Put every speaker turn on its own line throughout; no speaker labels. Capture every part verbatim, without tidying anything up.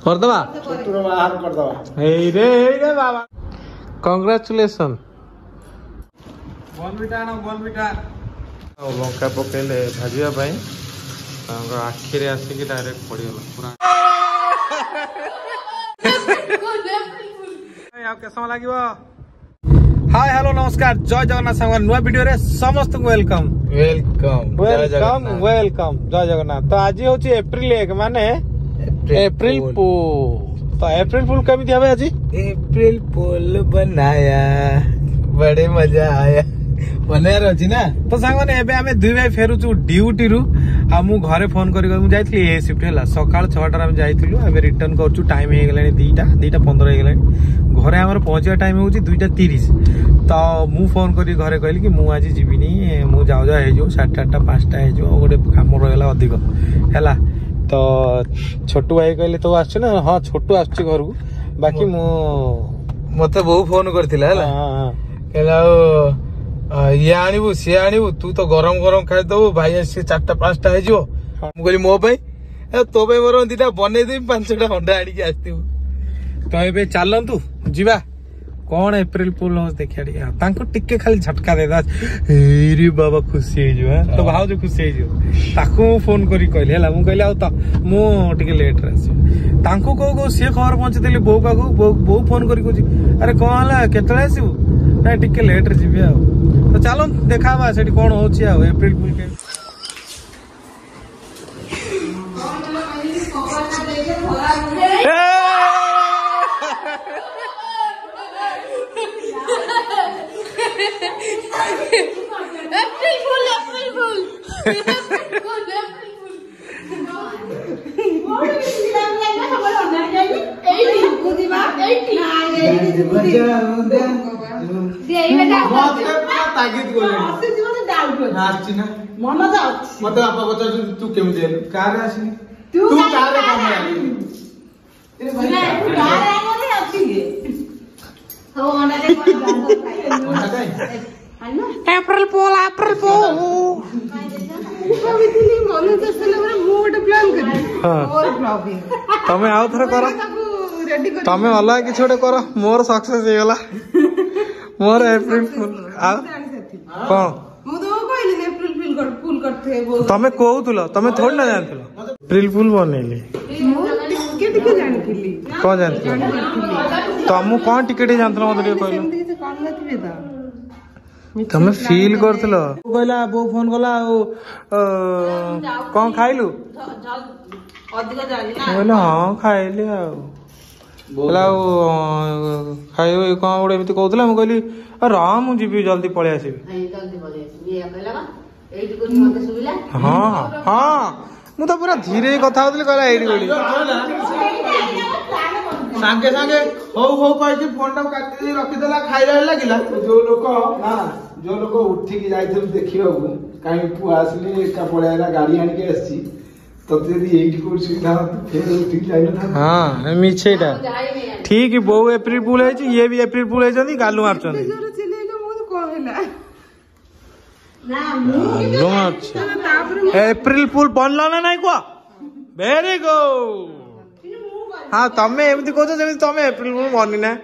करदबा
छोटू बाहर करदबा
हे रे हे रे बाबा कांग्रेचुलेशन
बोल बेटा ना बोल बेटा
लंका पकेले भाजिया भाई आखि रे आसिक डायरेक्ट पड़गला पूरा के समय लगे हाय हेलो नमस्कार जय जगन्नाथ संग नुआ वीडियो रे समस्त वेलकम
वेलकम
वेलकम वेलकम जय जगन्नाथ। तो आज हूँ एप्रिल एक माने एप्रिल फूल। तो एप्रिल फूल कमी हमें आज
एप्रिल फूल बनाया बड़े मजा आया बनाया अच्छी ना।
तो सांग मैंने एबे आमे दुई भाई फेरुचु ड्यूटी रु आ मु घरे फोन करी मु जाइथली ए शिफ्ट हला सकाळ छटा रे जाइथिलु एबे रिटर्न करछु टाइम हे गेलानी दुईटा दुईटा पंद्रह हे गेलानी घरे हमर पहुंचवा टाइम होउची दुईटा तीस। तो मु फोन करी घरे कहली कि मु आज जीविनी मु जाउ जा हे जो साढ़े आठ पाँचटा हे जो गोटे काम रहला अधिक हला। तो छोटू भाई कहले तो आछ ना हां छोटू आछ घर को बाकी मु
मते बहु फोन करथिला हला
हां
कहला ये आणबू सी आणबू तू तो गरम गरम खाई दबू भाई सी चारटा पांचटा है जो मुझे मो भाई तो भाई मोर दीटा बने देबी पांचटा अंडा आनिक आसथिबू।
तो एबे चलंतु जीवा कौन एप्रिल फूल हो देखिया तांको टिके खाली झटका दे दा रे बाबा खुशी हे जो तो भाव जो खुशी हे जो ताको फोन करी कहले हला मु कहले आ त मु टिके लेट रे आसी तांको को को से खबर पहुंचे देली बो का को बो फोन करी कोजी अरे कोन हला केतले आसीबू ना टिके लेट रे जीबी आ। तो चलो देखा से कौन हो एप्रिल फूल के
एप्रिल फूल एप्रिल फूल
मत बापा बच्चा तू केमी कार आसनी तू कार
एप्रिल फूल एप्रिल फूल तमें आउ थे कर तमें अलग किसी गोटे कर मोर सक्सेस हो गला मोर एप्रिल फूल कौन तमें कहूल तमें थोड़ी ना जानथिल एप्रिल फूल बनैली कौन जानथिल तुम कौन टिके जानथिल मत कहल तमें फील करथिल कहला बो फोन कला कौन खाइलु हाँ खाइली खाइ कौन गोटे एमती कहला मुझे कहली रा मु जी जल्दी पलि आसबि हाँ हाँ मु तो पूरा धीरे कथा होतली कहला एडी गोडी
सांगे सांगे हो हो कहि फोन टा काटी रखि देला खाइला लागिला जो लोक ना जो लोक उठिकी जाइथिलु देखिबाबू काई पु आसली एका पळेला गाड़ी आनी के आसी तो यदि एडी कोड सुविधा फेर उठिकी जाइना
हां मिछेटा ठीक बो एप्रिल फूल है ये भी एप्रिल फूल है गालू मारछन एप्रिल फूल बनला ना नहीं कुआ वेरी गुड हाँ तमें एमती कह जमी तुम एप्रिल फूल बनी ना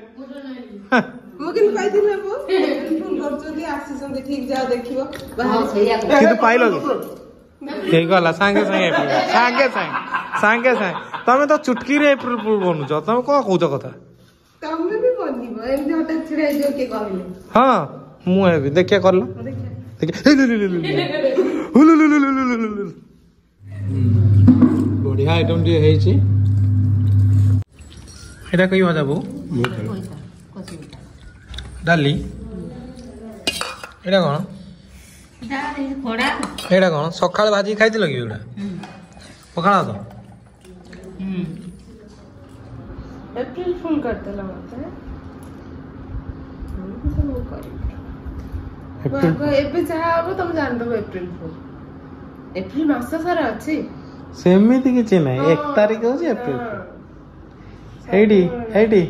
कि पाइल कि गला सांगे सांगे सांगे सांगे सांगे सांगे तमें तो चुटकी रे एप्रिल फूल बनुच तुम कौन कौच कथा हाँ मुझे देखिए कर बढ़िया आइटम टी है एटा कई मजा बो डाली एटा कौन एटा कौन सकाळ भाजी खाई लगे एटा पखाड़ा तो
एप्रिल फूल करते मते एप्रिल चाहा अब तुम जान दो एप्रिल फूल एप्रिल मास सारा अच्छी
सेमिति किछि नै एक तारिख हो एप्रिल एडी एडी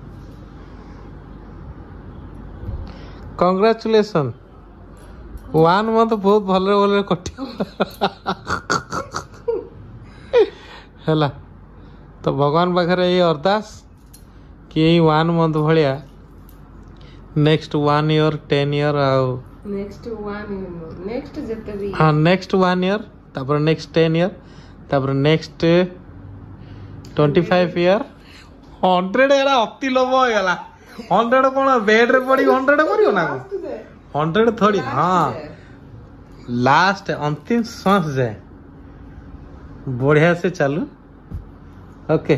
कांग्रेचुलेशन वन मंथ बहुत भले भले कटि हला तो भगवान पाखे ये अरदास कि वन मंथ भाया next one year ten year आउ
नेक्स्ट वन इयर नेक्स्ट जते भी
हाँ नेक्स्ट वन इयर तापर नेक्स्ट टेन इयर तापर next twenty five year hundred एरा अति लोभ हो गला हंड्रेड कौन बेड रे पड़ी हंड्रेड करियो ना हंड्रेड थोड़ी हाँ लास्ट अंतिम सांस जाए बढ़िया से चालू ओके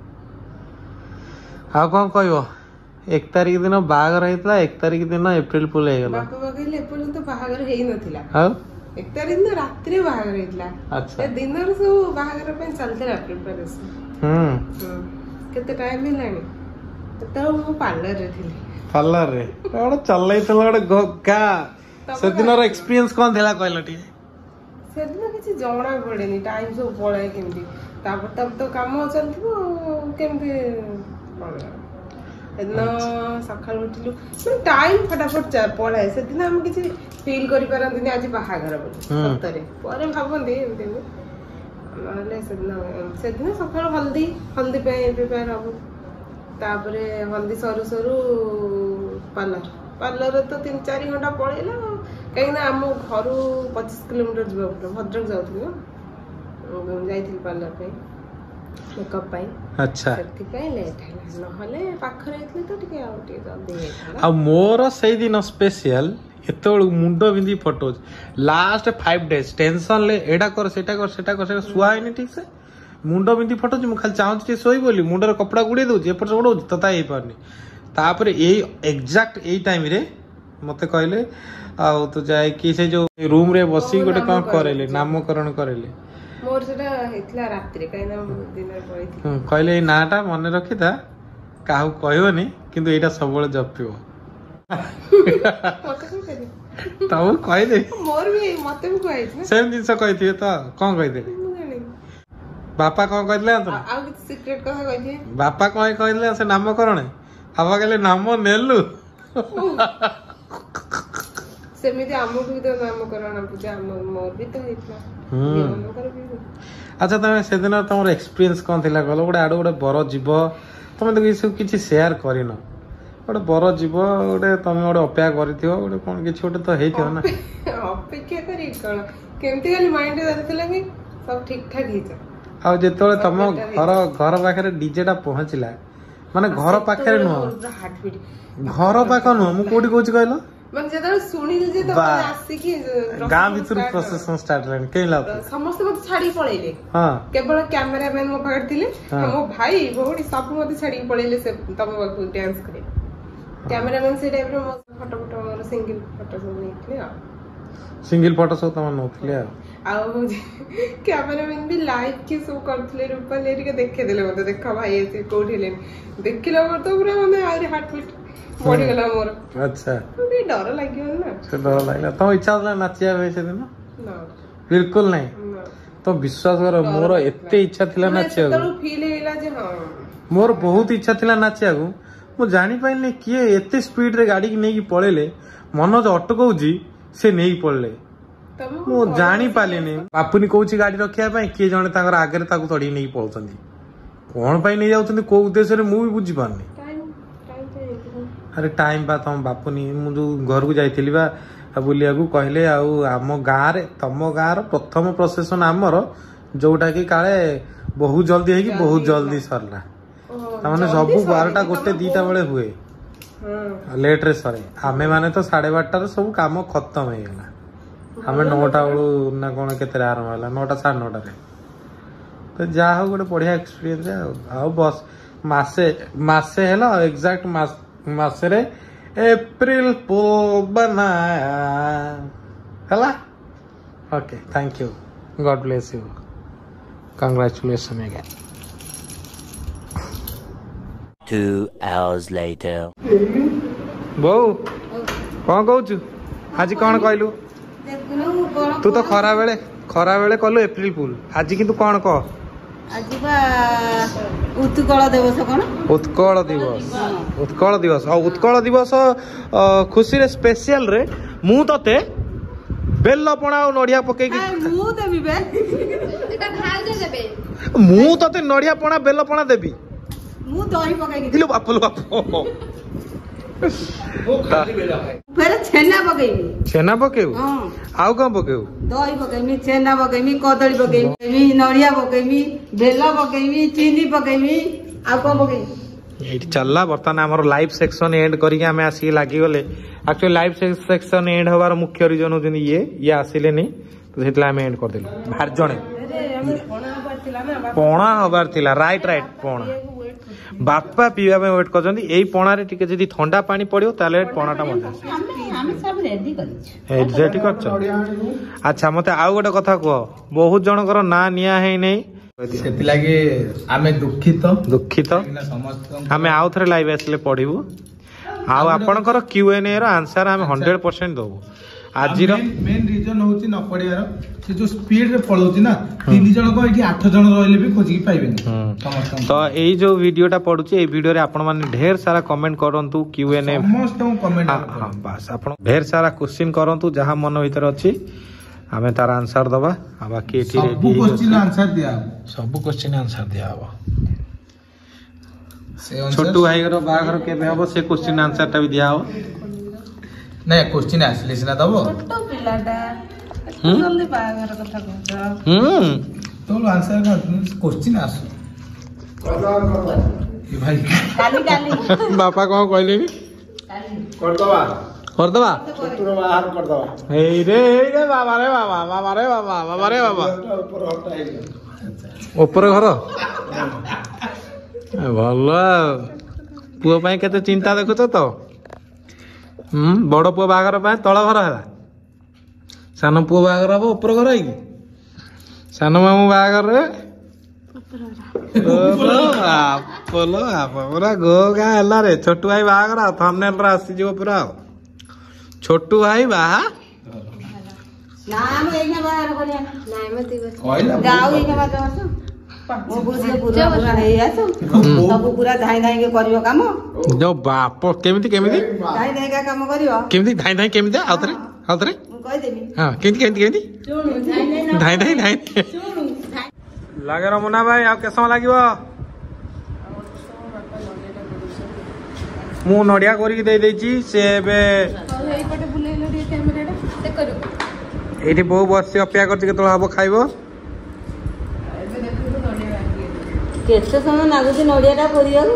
आ कौन कहबो एक तारीख दिन बाहागर होता एक तारीख दिन एप्रिल फुल हो गला
बापा बगैले एपर्यंत बाहागर हेई नथिला
हां
एक तारीख दिन रात्रि बाहागर हेतला
अच्छा
ए दिन सब बाहागर पे चलते प्रिपरेशन
हम्म
केते टाइम हेलानी तो मु पार्लर रे थिली
पार्लर रे ओडे चलै थला ओडे गगा से दिन रो एक्सपीरियंस कोन थला कहलो टी
से दिन किछि जणा पड़ेनी टाइम सब पळे केमती तापर तब तो काम चलथिबो केमती पळे एदन सकाळ उठिलु मन टाइम फटाफट पळे से दिन हम किछि फील करि परंतनी आज बाहागर बोली सतरे परे भाबंदी एमती नहले से दिन से दिन सकाळ हल्दी हल्दी पे प्रिपेयर हबो तापरे हल्दी सरू सरू पार्लर पार्लर तो तीन चार घंटा पड़ेला कहीं ना आम घर पच्चीस किलोमीटर जा भद्रक जाऊँ जाइथिल पार्लर पे मेकअप पाई
अच्छा
सेति लेट है नहले पाखरे इतले तो टिके आउ टिके जल्दी हेता
आ मोर सेई दिन स्पेशल एतोळ मुंडो बिंदी photos last five days tension ले एडा कर सेटा कर सेटा कर सेटा सुआइनी ठीक से मुंडो बिंदी फोटोज मु खाली चाहूँ टे सोई बोली मुंडर कपड़ा गुड़े दउची एपर सब उड़ौची तता हे पारनी तापर एई एग्जैक्ट एई टाइम रे मते कहले आ तो जाय कि से जो रूम रे बसी गोटे काम करेले नामकरण करेले
मोर सेटा हेतला रात्रि काइना दिन रे पड़ी थी
कहले ए नाटा मने रखिता काहू कहबनी किंतु एटा सबले जपियो
मते को करी
तब कह दे
मोर भी मते भी कहै छै
सेम दिन से कहथिए त कोन कह दे बापा कौन कहले
आ आ सीक्रेट कहा कहै
बापा कौन कहले से नामकरण बापा कहले नाम नेलु
सेमिति हमहु भी तो नामकरण पूजा हम मोर भी तो हेतला
अच्छा तमे से दिन तमर एक्सपीरियंस कोन थिला कहलो गोटे आडो गोटे बर जीव तमे तो किछ किछ शेयर करिनो गोटे बर जीव गोटे तमे गोटे अपेक्षा करिथियो गोटे कोन किछ गोटे तो हेथियो ना
अपेक्षा करी कोन केमति खाली माइंड धरथिला कि सब ठीक ठाक हिचा
आ जेतोले तम घर घर पाखरे डीजे टा पहुंचला माने घर पाखरे नो घर पाख नो मु कोडी कोच कहलो
मन जेदा सुनिल जे त आसी कि
गां भीतर प्रोसेसन स्टार्ट लाइन केला
समस्त मत छाडी पळेले
हां
केवल कैमरामैन मो पकड़ थिले मो भाई भौडी सब मत छाडी पळेले से तम डांस करे कैमरामैन से टाइप रो फोटो फोटो मोर सिंगल फोटो सब निकले आ
सिंगल फोटो सब तम नोथले आ
आउ कैमरामैन भी लाइव के शो करथले रूपा लेरी के देखे देले मते देखा भाई ऐसे कोठिले देखिला मर तो पूरा मने आरे हार्ट बीट बढ़ी गला मोर
अच्छा
भी डर लागियो ना
से डर लागला तो इच्छा होला नाचिया वैसे दिन
ना
बिल्कुल नहीं तो विश्वास करो मोर एते इच्छा थिला नाचिया
तो फील हेला जे हां
मोर बहुत इच्छा थिला नाचिया को मु जानि पाइले किए एते स्पीड रे गाड़ी की नेकी पळेले मनोज अटकौजी से नेई पळले मु जानि पालेनी बापुनी कोची गाड़ी रखिया पई किए जने ताकर आगे ताकू तड़ी नहीं पळछंदी कोन पई नहीं जाउछंदी को उद्देश्य रे मु भी बुझी पारनी अरे टाइम बा तम बापुनी मु जो घर को जाइथिली बा बुलिया को कहले आउ आम गाँ रे तम गाँ रो प्रथम प्रोसेसन आमर जोटा कि काले बहुत जल्दी है कि बहुत जल्दी सरला तामाने सब बारटा गोटे दीटा बेले हुए लेट रे सरे आमे माने तो साढ़े बारटा रे सब काम खत्म हो गला हमें नौटा बेलू ना कौन के आरंभ है नौटा साढ़े नौटा रे तो जा हो गोटे बढ़िया एक्सपीरियंस आ बस मासे मासे है एग्जैक्ट मासे रे एप्रिल फुल बनाया है okay thank you God bless you congratulation again
Two hours later.
बहु कौन कहू आज कौन कहलु तू तो खरा बेले खरा बेले कहलु एप्रिल फुल आज किंतु कौन कह
आज उत्कल दिवस कौन
उत्कल दिवस उत्कल दिवस और उत्कल दिवस खुशी रे स्पेशल रे मु तते बेल पणा और नड़िया पके
ମୁଁ ଦେବି ବେ
এটা ভালকে দেবে
मु तते नड़िया पणा बेल पणा देबी
ମୁଁ ଦହି ପକେଇକି
किलो बाप लो बाप
ଫେରେ ଛେନା ପକେଇବି
छेना पकेउ
ହଁ
आउ कौन पकेउ
दही पकेइमी छेना पकेइमी कदली पकेइमी नड़िया पकेइमी बेल पकेइमी चीनी पकेइमी आ को पकेइमी
ये चलला बर्तमान हमर लाइव सेक्शन एंड करिके हमें आसी लागी गले एक्चुअली लाइव सेक्शन एंड हबार मुख्य रीजन होजन ये ये आसिले नहीं तो सेतला हम एंड कर देलु बाहर जणे पणा हबार थिला राइट राइट पणा बापा पीवा में वेट करछन एई पणा रे टिके जदी ठंडा पानी पड़ियो ताले पणाटा मजा
ଆମେ ସବୁ ରେଡି କରିଛୁ
एग्जैक्ट करछ अच्छा मते आउ गोटे कथा कह बहुत जनकर ना निया है नहीं
ସେଥିଲାଗି ଆମେ ଦୁଃଖିତ
दुखित
ସମସ୍ତ
आमे आउ थरे लाइव आसले पढिबु आउ आपनकर क्यू एन ए रो आंसर आमे हंड्रेड परसेंट दबु आजिर
मेन रिजन होची न पड़ियार से जो स्पीड रे पळौची ना तीन जण को एठी आठ जण रहले भी खोजी पाइबेनी समस्त
तो एई जो वीडियोटा पडुची एई वीडियो रे आपण माने ढेर सारा कमेंट करंतु क्यू एन ए
समस्त कमेंट
हां बस आपण ढेर सारा क्वेश्चन करंतु जहा मन भीतर अछि आमे तार आंसर दबा आ बाकी एठी
सब क्वेश्चन आंसर दिया
सब क्वेश्चन आंसर दिया हबो
से आंसर
छोटू भाई रो बागर केबे हबो से क्वेश्चन आंसर टा भी दिया हो
नहीं क्वेश्चन आसले सिना दबो
छोटो पिलाटा
हम्म?
जल्दी बागर कथा कहता
हम्म
तो आंसर का क्वेश्चन आस ये भाई
କାଲି କାଲି
बापा कौन कहले
कर दवा
कर दबा
छोटू बाहर कर दवा
हे रे हे रे बाबा रे बाबा बाबा रे बाबा बाबा रे बाबा
ऊपर हटा है
ऊपर घर भल पुओ पाई केते चिंता देखुच तो हम्म बड़ पुओ बागर पाई तଳ घर ହେଲା ସାନ ପୁଅ ବାହାଘର ହବ ଉପର ଘର ହେଇକି ସାନ ମାମୁଁ ବାହାଘର ରେ ଆପଲ ଆପ ପୁରା ଗୋ ଗାଁ ହେଲା ରେ ଛୋଟୁ ଭାଇ ବାହାଘର ଆଉ ଥମ୍ବନେଲ ରେ ଆସିଯିବ ପୁରା ଆଉ ଛୋଟୁ ଭାଇ ବାହା
ନା ଆମେ ଏଇନା ବାହାର କରିବା
ନାଇଁ ମତେ କହ
କହିଲା
ଯାଉ ଏଇନା ବାଦ ଆସ ମୋ ବୁଝିଲେ ପୁରା ପୁରା ହେଇ ଆସ ସବୁ ପୁରା ଧାଇ ଧାଇକି କରିବ କାମ
ଯୋ ବାପ କେମିତି କେମିତି
ଧାଇ ଧାଇକା କାମ କରିବ
କେମିତି ଧାଇ ଧାଇ କେମିତି ଆଉଥରେ ଆଉଥରେ
ମୁଁ କହିଦେବି
ହଁ କେମିତି କେମିତି କେମିତି ଧାଇ ଧାଇ ଧାଇ ଲାଗେ ର ମୁନା ଭାଇ ଆଉ କେତେ ସମୟ ଲାଗିବ ମୁଁ ନଡିଆ କରିକି ଦେଇ ଦେଇଛି ସେ ଏବେ
ଏଇପଟେ ବୁଲେଇଲ ଟିକେ କ୍ୟାମେରାଟା ସେ କରୁ
ଏଇଠି ବୋଉ ବସି ଅପେକ୍ଷା କରିଛି କେତେବେଳେ ହବ ଖାଇବ
ଏବେ ଦେଖନ୍ତୁ ନଡ଼ିଆ ବାକି
କେତେ ସମୟ ଲାଗୁଛି ନଡିଆଟା କରିବାକୁ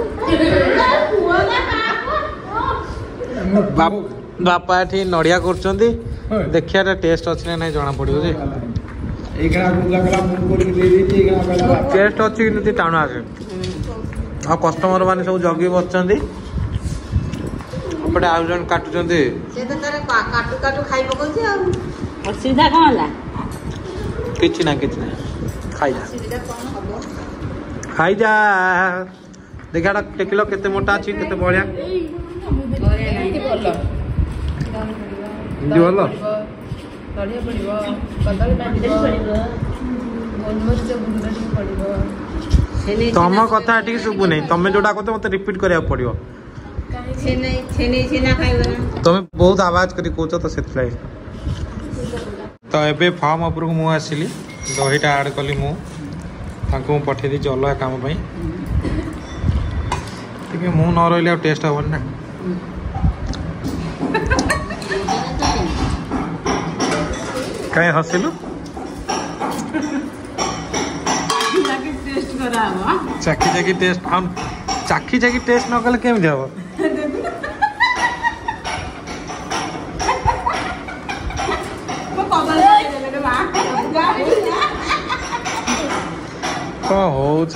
ବାପ- ବାପା ଏଠି ନଡିଆ କରୁଛନ୍ତି ଦେଖିବା ଟେଷ୍ଟ ଅଛି ନା ନାଇଁ ଜଣା ପଡିବ ଯେ
ଏଇଖଣା ବୁଲା କଲା ମୁଁ କରିକି ଦେଇ ଦେଇଛି ଏଇଖଣା କହିଲା
ଟେଷ୍ଟ ଅଛି କିନ୍ତୁ ଟିକେ ଟାଣ ଆସେ ଆଉ କଷ୍ଟମର ମାନେ ସବୁ ଜଗି ବସିଛନ୍ତି ଏପଟେ ଆଉ ଜଣେ କାଟୁଛନ୍ତି
ସେ ତ ତାର କା- କାଟୁ କାଟୁ ଖାଇ ପକଉଛି ଆଉ ଅସୁବିଧା କଣ ହେଲା
କିଛି ନା କିଛି ନାହିଁ ଖାଇଯା
ଅସୁବିଧା କଣ ହବ
ଖାଇଯା ଦେଖିଆ ଟେକିଲ କେତେ ମୋଟା ଅଛି କେତେ ବଢିଆ
ଏମିତି ଭଲ
ଏମିତି ଭଲ
ନଡ଼ିଆ ପଡ଼ିବ କଦଳୀ ପଡ଼ିବ ଗୋଲମରିଚ ଗୁଣ୍ଡ ଟିକେ ପଡ଼ିବ
ଛେନେଇ
ତମ କଥା ଏଠିକି ଶୁଭୁନି ତମେ ଯୋଉଟା କହୁଛ ମତେ ରିପିଟ କରିବାକୁ ପଡିବ
ଛେନେଇ ଛେନେଇ ଛେନା ଖାଇବ ନା
ତମେ ବହୁତ ଆବାଜ କରି କହୁଛ ତ ସେଥିଲାଗି ତ ଏବେ ଫାର୍ମ ଉପରକୁ ମୁଁ ଆସିଲି ଦହିଟା ଆଡ୍ କଲି ମୁଁ ତାଙ୍କୁ ମୁଁ ପଠେଇ ଦେଇଛି ଅଲଗା କାମ ପାଇଁ ଟିକେ ମୁଁ ନ ରହିଲେ ଆଉ ଟେଷ୍ଟ ହବନି ନା କାହିଁ ହସିଲୁ
ଟେଷ୍ଟ କରାହବ
ଚାଖି ଚାଖି ଟେଷ୍ଟ ଆଉ ଚାଖି ଚାଖି ଟେଷ୍ଟ ନ କଲେ କେମିତି ହବ କଣ ହଉଛ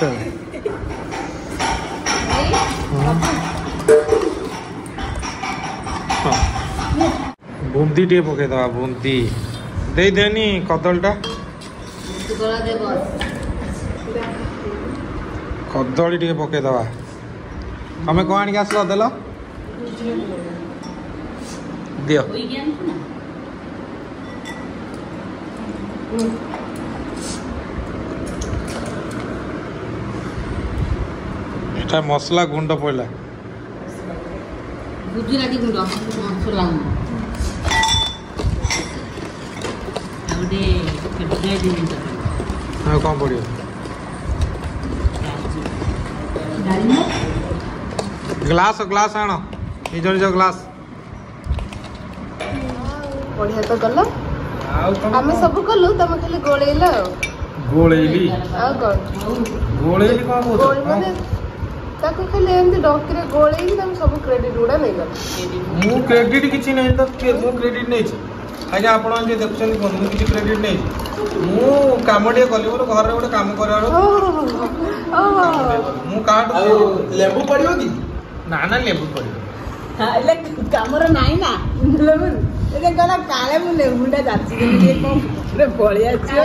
ବୁନ୍ଦି ଟିକେ ପକେଇଦବା ବୁନ୍ଦି ଦେଇଦେନି କଦଳୀଟା କଦଳୀ ଟିକେ ପକେଇଦବା ତମେ କଣ ଆଣିକି ଆସିଲ ଦେଲ ଦିଅ এটা মশলা গুন্ড পড়লা
গুজরাটি গুঁড়ো মশলা গুঁড়ো
ଆଉ କ'ଣ ପଡ଼ିବ? ଗ୍ଲାସ୍ ଗ୍ଲାସ୍ ଆଣ, ନିଜ ନିଜ ଗ୍ଲାସ୍।
ବଢିଆ ତ ଗଲା। ଆମେ ସବୁ କଲୁ, ତମେ ଖାଲି ଗୋଳେଇଲ ଆଉ।
ଗୋଳେଇଲି
ଆଉ କ'ଣ
ଗୋଳେଇଲି କ'ଣ କହୁଛ?
ମାନେ ତାକୁ ଖାଲି ଏମିତି ଡଙ୍କିରେ ଗୋଳେଇକି ତମେ ସବୁ କ୍ରେଡିଟ୍ ଗୁଡ଼ା ନେଇଗଲ।
ମୁଁ କ୍ରେଡିଟ୍ କିଛି ନାହିଁ ତ, ମୁଁ କ୍ରେଡିଟ୍ ନେଇଛି ଆଜ୍ଞା। ଆପଣ ଯିଏ ଦେଖୁଛନ୍ତି କୁହନ୍ତୁ, ମୁଁ କିଛି କ୍ରେଡିଟ୍ ନେଇଛି। ମୁଁ କାମ ଟିକେ କଲି, ମୋର ଘରେ ଗୋଟେ କାମ କରିବାର। ମୁଁ କାହାଠୁ
ଲେମ୍ବୁ ପଡ଼ିବ କି?
ନା ନା ଲେମ୍ବୁ ପଡ଼ିବ
କାମର ନାହିଁ ନା ଗଲା କାଳେ ମୁଁ ଲେମ୍ବୁଟା ଯାଚି ପଳେଇ ଆସିବ।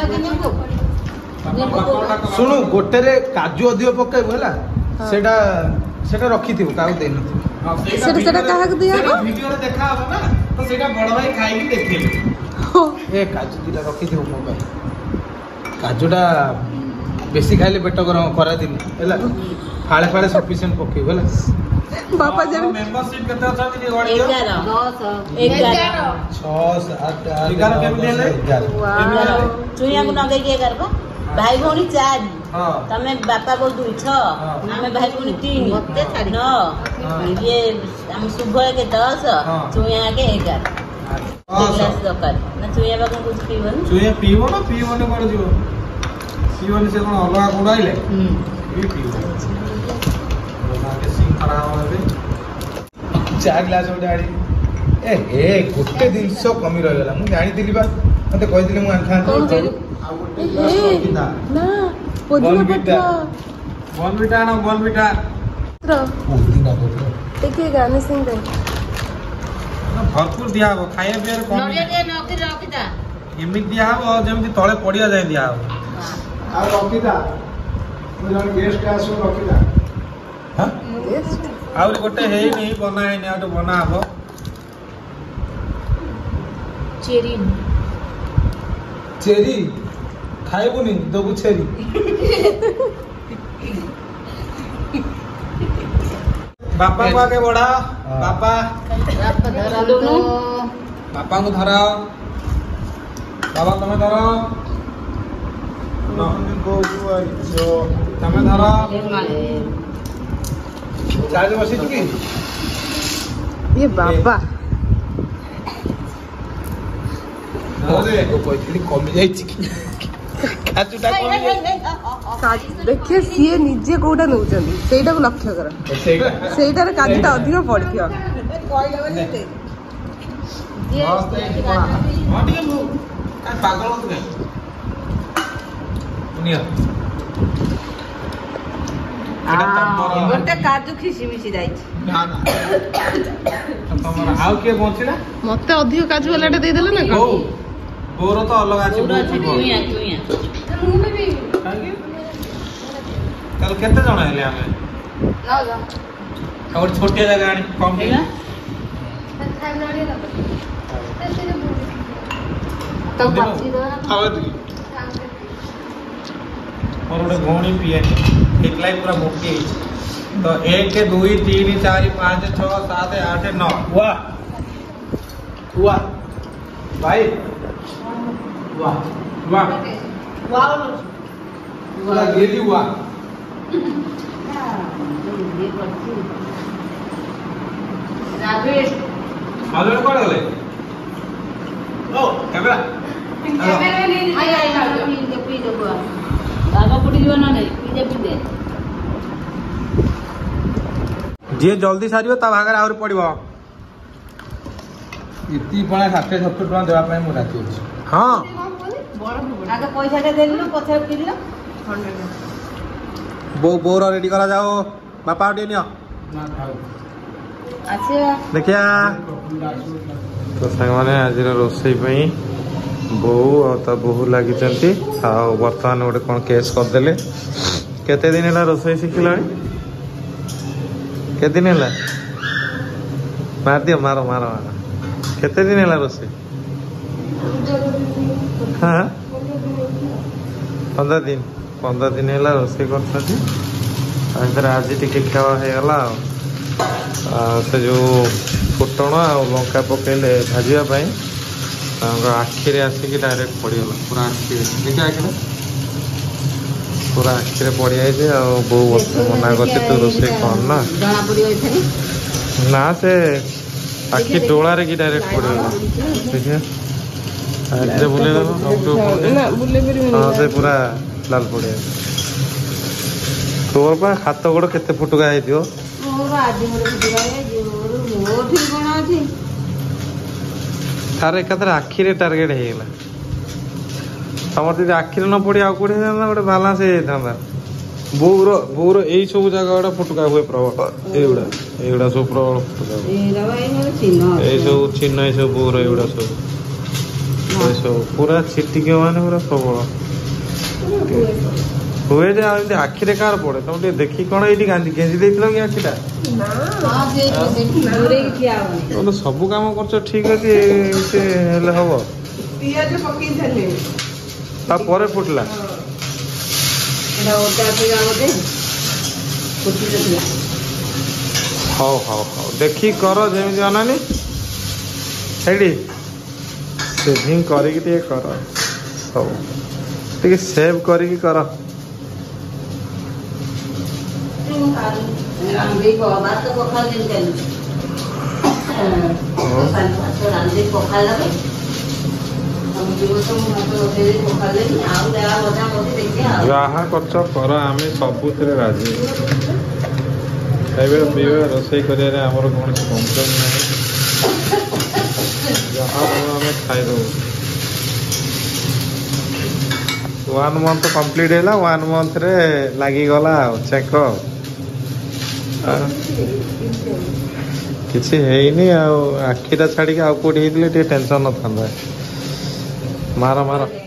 ଶୁଣୁ, ଗୋଟେରେ କାଜୁ ଅଧିକ ପକେଇବୁ ହେଲା, ସେଇଟା ସେଇଟା ରଖିଥିବୁ, କାହାକୁ ଦେଇନଥିବୁ।
ସେଟା ସେଟା କାହାକୁ ଦିଆହବ?
ଭିଡିଓରେ ଦେଖା ହବ ନା, ତ ସେଇଟା ବଡ ଭାଇ ଖାଇକି ଦେଖେଇବେ।
ଏ କାଜୁ ଦିଟା ରଖିଥିବୁ ମୋ ପାଇଁ। କାଜୁଟା ବେଶୀ ଖାଇଲେ ପେଟ ଗରମ ଖରାଦିନ ହେଲା। ଫାଳେ ଫାଳେ ସଫିସିଏଣ୍ଟ ପକେଇବୁ ହେଲା।
ବାପା ଯେମିତି
ମେମ୍ବରସିପ କେତେ ଅଛନ୍ତି ଟିକେ ଗଣି ଦିଅ। ଛଅ ସାତ ଏଗାର କେମିତି ହେଲେ?
ଚୁଇଆକୁ ନଗେଇକି ଏଗାର ବା। ଭାଇ ଭଉଣୀ ଚାରି, ତମେ ବାପା ବୋଉ ଦୁଇ, ଛଅ, ଆମେ ଭାଇ ଭଉଣୀ ତିନି, ନଅ, ଇଏ ଆମ ଶୁଭ ଏକେ ଦଶ, ଚୁଇଆ ଏକେ ଏଗାର। ଦରକାର ନା ଚୁଇଆ ବା କ'ଣ କହୁଛି ପିଇବନି?
ଚୁଇଆ ପିଇବ ନା ପିଇବନି କୁଆଡେ ଯିବ? ପିଇବନି, ସେ କ'ଣ ଅଲଗା କୋଉଠୁ ଆଇଲେ?
ଚା ଗ୍ଲାସ ଗୋଟେ ଆଣି ଏ ଏ ଗୋଟେ ଜିନିଷ କମି ରହିଗଲା। ମୁଁ ଜାଣିଥିଲି ବା, ମତେ କହିଥିଲି ମୁଁ ଆଣିଥାନ୍ତି।
ବନବିଟା ଆଣ, ବନବିଟା
ଟିକେ ଗାର୍ନିସିଂ ଦେ।
ଭରପୁର ଦିଆହବ, ଖାଇବା ପିଇବାରେ କମ ଏମିତି ଦିଆହବ ଯେମିତି ତଳେ ପଡିଆ ଯାଏ ଦିଆହବ।
ଆଉ ରଖିଥା, ଜଣେ ଗେଷ୍ଟ ଆସିବ, ରଖିଥା।
ଆହୁରି ଗୋଟେ ହେଇନି, ବନା ହେଇନି, ଆଉ ଗୋଟେ ବନା ହବ।
ଚେରି
ଚେରି ଖାଇବୁନି, ଦବୁ ଚେରି।
ବାପାଙ୍କୁ ଆଗେ ବଢା, ବାପା ବାପାଙ୍କୁ ଧରାଅ, ବାବା ତମେ ଧର, ତମେ ଧର। ଚାର୍ଜ ବସିଛୁ କି?
ଇଏ ବାବା
କହିଥିଲି କମି ଯାଇଛି କି?
ଦେଖିଏ ସିଏ ନିଜେ କୋଉଟା ନଉଛନ୍ତି ସେଇଟାକୁ ଲକ୍ଷ୍ୟ କର। ସେଇଟାରେ କାଜୁଟା ଅଧିକ ପଡିଥିବ।
ଗୋଟେ କାଜୁ ଖିସିମିସି ଯାଇଛି।
ଆଉ କିଏ ବଞ୍ଚିଲା?
ମତେ ଅଧିକ କାଜୁ ବାଲାଟା ଦେଇଦେଲେ ନା କଣ?
ବୋର ତ ଅଲଗା ଅଛି। ତାହେଲେ କେତେ ଜଣ ହେଲେ ଆମେ? ଗୋଟେ ଛୋଟିଆ ଜାଗା ଆଣି କମ ମୋର ଗୋଟେ ଭଉଣୀ ପିଏନି, ଏକଲାଇ ପୁରା ମୋଟି ହେଇଛି। ତ ଏକ ଦୁଇ ତିନି ଚାରି ପାଞ୍ଚ ଛଅ ସାତ ଆଠ ନଅ।
वाह वाह भाई वाह
वाह
पूरा गेली वाह।
ଆଉ ଜଣେ କୁଆଡେ ଗଲେ? ଓ କ୍ୟାମେରା ଯିଏ ଜଲ୍ଦି ସାରିବ ତା ଭାଗରେ ଆହୁରି ପଡିବ।
इतनी बड़ा ଷାଠିଏ ସତୁରି ଟଙ୍କା ଦେବା ପାଇଁ ମୁଁ ରାଜି ଅଛି।
ହଁ
ଆଗ ପଇସାଟା ଦେଲୁ ପଛରେ କିଣିଲ।
ବୋଉ ବୋଉର ରେଡି କରାଯାଉ। ବାପା ଆଉ ଟିକେ ନିଅ ଦେଖିଆ। ତ ସାଙ୍ଗମାନେ ଆଜିର ରୋଷେଇ ପାଇଁ ବୋଉ ଆଉ ତା ବୋହୂ ଲାଗିଛନ୍ତି। ଆଉ ବର୍ତ୍ତମାନ ଗୋଟେ କ'ଣ କେସ୍ କରିଦେଲେ। କେତେ ଦିନ ହେଲା ରୋଷେଇ ଶିଖିଲାଣି? କେତେ ଦିନ ହେଲା? ମାରିଦିଅ, ମାର ମାର ମାର। କେତେ ଦିନ ହେଲା ରୋଷେଇ? ହଁ ପନ୍ଦର ଦିନ ପନ୍ଦର ଦିନ ହେଲା ରୋଷେଇ କରୁଛନ୍ତି। ତା ଭିତରେ ଆଜି ଟିକେ ଖେଳ ହେଇଗଲା। ଆଉ ଆଉ ସେ ଯେଉଁ ଫୁଟଣ ଆଉ ଲଙ୍କା ପକେଇଲେ ଭାଜିବା ପାଇଁ, आखिरे आसिक डायरेक्ट पड़गला पूरा आखिरे देखिए आखिरे पूरा आखिरे पड़ जाए बो मना करते तू रोसे कर ना ना से आखि डोला रे की डायरेक्ट पड़गला देखिए आखिरे बुले हाँ से पूरा लाल पड़ जाए तोर पा हाथ गोड़ केते फुटुका है दियो तार एकाथर आखिरे टार्गेट ହେଇଗଲା तमर ଯଦି आखिरे न पड़ी आउ कोठी ना गोटे बालांस हे थांदा बोर बोर एई सब जगह गोटा फुटुका हुए प्रबल एउडा एउडा सब प्रबल फुटुका एई सब चिन्ह एई सब बोर एउडा सब एई सब पूरा छिटी के माने पूरा प्रबल हुए जे आंदे आखिरे कार पड़े तुम टे देखि कोन एठी गांधी गेंजी देथिलो कि आखिटा ना हां जे दूरे की थिया तो सब काम करछ ठीक अछि से हेले हबो पियाज पकी थले ता परे फुटला एडा ओटा पे जाओ दे फुटी दिला हां हां हां देखि करो जेमि अनानी हेडी सेविंग करी के करो सब ठीक सेव करी के करो रांदे को बात को खा दिन के हां रांदे को खा लगे हम जीव तो मत होते को खा ले आ देला मजा मते देखे आ जहा करछ कर आमे सबुतरे राजी खाइबे पीबे रोसई करे रे हमर कोन कंप्लेन नाही जहा हमें खाइ दो वन मंथ कंप्लीट हैला वन मंथ रे लागी गला चेक किसी है आखिटा छाड़ी आउ कौटी टेंशन न था मार मार